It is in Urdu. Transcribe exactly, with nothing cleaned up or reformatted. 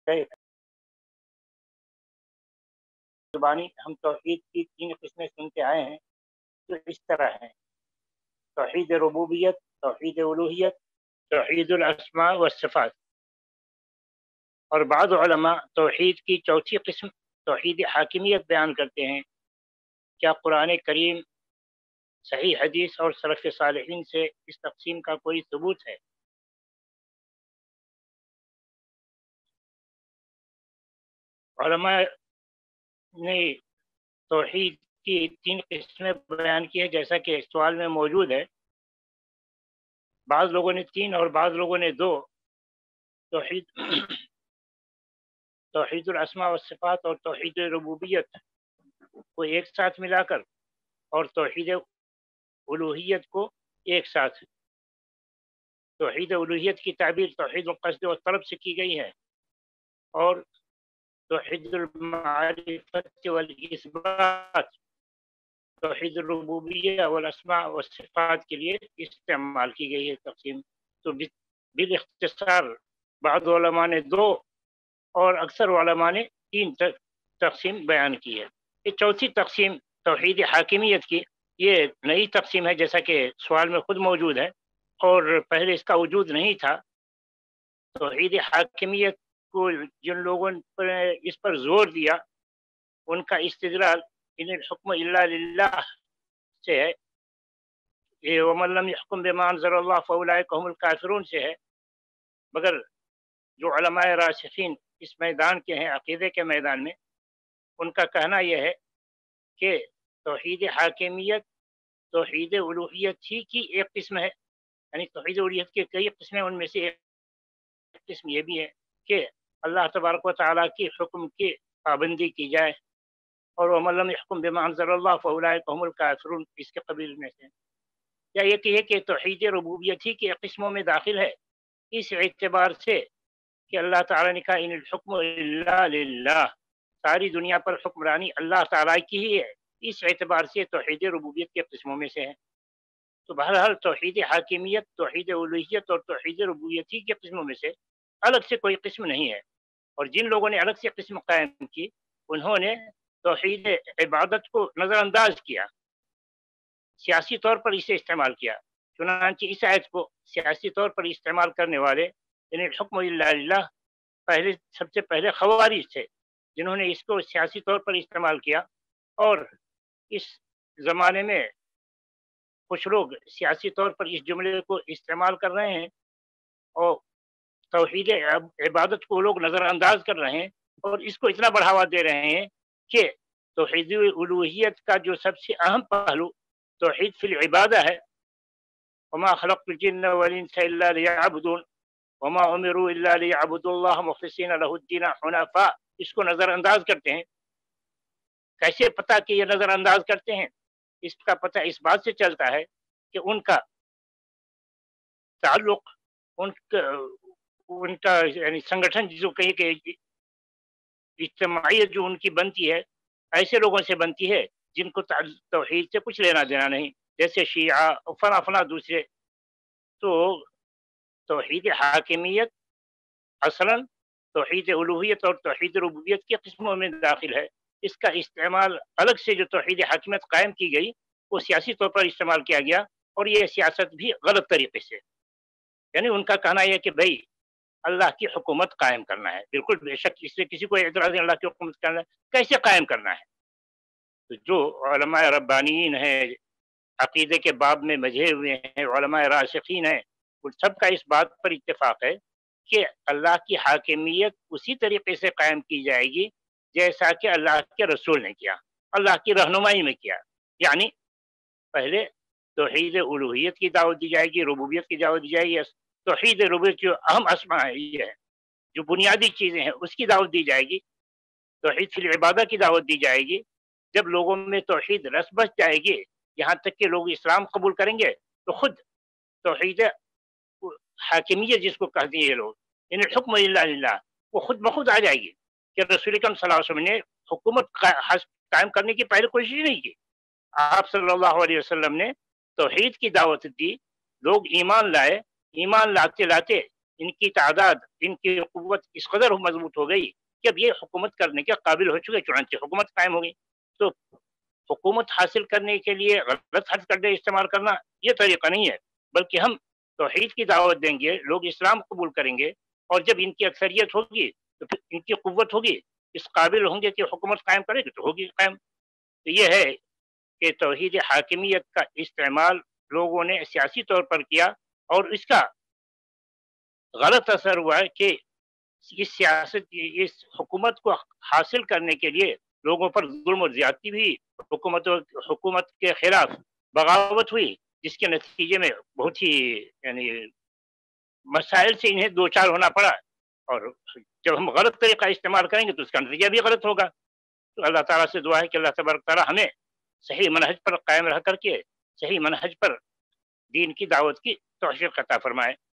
زبانی ہم توحید کی تین قسمیں سنتے آئے ہیں جو اس طرح ہیں: توحید ربوبیت، توحید الوہیت، توحید الاسماء والصفات۔ اور بعض علماء توحید کی چوتھی قسم توحید حاکمیت بیان کرتے ہیں۔ کیا قرآن کریم، صحیح حدیث اور سلف صالحین سے اس تقسیم کا کوئی ثبوت ہے؟ علماء نے توحید کی تین قسمیں بیان کی ہے جیسا کہ سوال میں موجود ہے۔ بعض لوگوں نے تین اور بعض لوگوں نے دو، توحید توحید الاسماء والصفات اور توحید ربوبیت کو ایک ساتھ ملا کر اور توحید الوہیت کو ایک ساتھ۔ توحید الوہیت کی تعبیر توحید القصد و طلب سے کی گئی ہے، اور توحید المعرفت والاثبات توحید الربوبیہ والاسماء والصفات کے لیے استعمال کی گئی ہے تقسیم۔ تو بالاختصار بعض علماء نے دو اور اکثر علماء نے تین تقسیم بیان کی ہے۔ یہ چوتھی تقسیم توحید حاکمیت کی، یہ نئی تقسیم ہے جیسا کہ سوال میں خود موجود ہے، اور پہلے اس کا وجود نہیں تھا۔ توحید حاکمیت کو جن لوگوں پر اس پر زور دیا ان کا استدلال ان الحکم الا للہ سے ہے، یہ ومن لم يحکم بما انزل اللہ فاولئک هم الکافرون سے ہے۔ مگر جو علماء راسخین اس میدان کے ہیں، عقیدے کے میدان میں، ان کا کہنا یہ ہے کہ توحید حاکمیت توحید الوہیت ہی کی ایک قسم ہے، یعنی توحید الوہیت کے کئی قسمیں، ان میں سے ایک قسم یہ بھی ہے کہ اللہ تبارک و تعالیٰ کی حکم کی پابندی کی جائے، اور ومن لم يحکم بما انزل اللہ فاولئک هم الکافرون اس کے قبیل میں سے۔ یا یہ کہ کہ توحید ربوبیت ہی کی قسموں میں داخل ہے، اس اعتبار سے کہ اللہ تعالیٰ نے کہا ان الحکم الا للہ، ساری دنیا پر حکمرانی اللہ تعالیٰ کی ہی ہے، اس اعتبار سے توحید ربوبیت کے قسموں میں سے ہے۔ تو بہرحال توحید حاکمیت توحید الوہیت اور توحید ربوبیت ہی کے قسموں میں سے الگ سے کوئی قسم نہیں ہے۔ اور جن لوگوں نے الگ سے قسم قائم کی انہوں نے توحید عبادت کو نظر انداز کیا، سیاسی طور پر اسے استعمال کیا۔ چنانچہ اس آیت کو سیاسی طور پر استعمال کرنے والے یعنی الحکم الا للہ پہلے سب سے پہلے خوارج تھے، جنہوں نے اس کو سیاسی طور پر استعمال کیا، اور اس زمانے میں کچھ لوگ سیاسی طور پر اس جملے کو استعمال کر رہے ہیں اور توحید عبادت کو لوگ نظر انداز کر رہے ہیں، اور اس کو اتنا بڑھاوا دے رہے ہیں کہ توحید الوہیت کا جو سب سے اہم پہلو توحید فی العبادہ ہے، وما خلقت الجن والانس الا ليعبدون وما امروا الا ليعبدوا الله مخلصين له الدين حنفاء، اس کو نظر انداز کرتے ہیں۔ کیسے پتہ کہ یہ نظر انداز کرتے ہیں؟ اس کا پتہ اس بات سے چلتا ہے کہ ان کا تعلق ان کا ان کا یعنی سنگٹھن جو کہیں کہ اجتماعیت جو ان کی بنتی ہے ایسے لوگوں سے بنتی ہے جن کو توحید سے کچھ لینا دینا نہیں، جیسے شیعہ فنا فنا دوسرے۔ تو توحید حاکمیت اصلاً توحید الوہیت اور توحید ربوبیت کی قسموں میں داخل ہے۔ اس کا استعمال الگ سے جو توحید حاکمیت قائم کی گئی وہ سیاسی طور پر استعمال کیا گیا، اور یہ سیاست بھی غلط طریقے سے، یعنی ان کا کہنا یہ کہ بھائی اللہ کی حکومت قائم کرنا ہے، بالکل بے شک اس سے کسی کو اعتراض نہیں، اللہ کی حکومت کرنا ہے، کیسے قائم کرنا ہے؟ تو جو علماء ربانیین ہیں، عقیدے کے باب میں مجھے ہوئے ہیں، علماء راسخین ہیں، ان سب کا اس بات پر اتفاق ہے کہ اللہ کی حاکمیت اسی طریقے سے قائم کی جائے گی جیسا کہ اللہ کے رسول نے کیا، اللہ کی رہنمائی میں کیا۔ یعنی پہلے توحید الوہیت کی دعوت دی جائے گی، ربوبیت کی دعوت دی جائے گی، توحید ربوبیت جو اہم اسماء ہے، یہ ہے جو بنیادی چیزیں ہیں، اس کی دعوت دی جائے گی۔ توحید فی العبادہ کی دعوت دی جائے گی۔ جب لوگوں میں توحید رس بس جائے گی، یہاں تک کہ لوگ اسلام قبول کریں گے، تو خود توحید حاکمیت جس کو کہتے ہیں یہ لوگ، یعنی الحکم الا للہ، وہ خود بخود آ جائے گی کہ رسول اکرم صلی اللہ علیہ وسلم نے حکومت قائم کرنے کی پہلے کوشش نہیں کی۔ آپ صلی اللہ علیہ وسلم نے توحید کی دعوت دی، لوگ ایمان لائے، ایمان لاتے لاتے ان کی تعداد، ان کی قوت اس قدر مضبوط ہو گئی کہ اب یہ حکومت کرنے کے قابل ہو چکے، چنانچہ حکومت قائم ہو گئی۔ تو حکومت حاصل کرنے کے لیے غلط حرف کا استعمال کرنا یہ طریقہ نہیں ہے، بلکہ ہم توحید کی دعوت دیں گے، لوگ اسلام قبول کریں گے، اور جب ان کی اکثریت ہوگی تو پھر ان کی قوت ہوگی، اس قابل ہوں گے کہ حکومت قائم کرے گی تو ہوگی قائم۔ تو یہ ہے کہ توحید حاکمیت کا استعمال لوگوں نے سیاسی طور پر کیا، اور اس کا غلط اثر ہوا ہے کہ اس سیاست اس حکومت کو حاصل کرنے کے لیے لوگوں پر ظلم و زیادتی بھی، حکومت حکومت کے خلاف بغاوت ہوئی، جس کے نتیجے میں بہت ہی یعنی مسائل سے انہیں دو چار ہونا پڑا، اور جب ہم غلط طریقہ استعمال کریں گے تو اس کا نتیجہ بھی غلط ہوگا۔ تو اللہ تعالیٰ سے دعا ہے کہ اللہ تبارک تعالیٰ ہمیں صحیح منہج پر قائم رہ کر کے صحیح منہج پر دین کی دعوت کی توفیق عطا فرمائے۔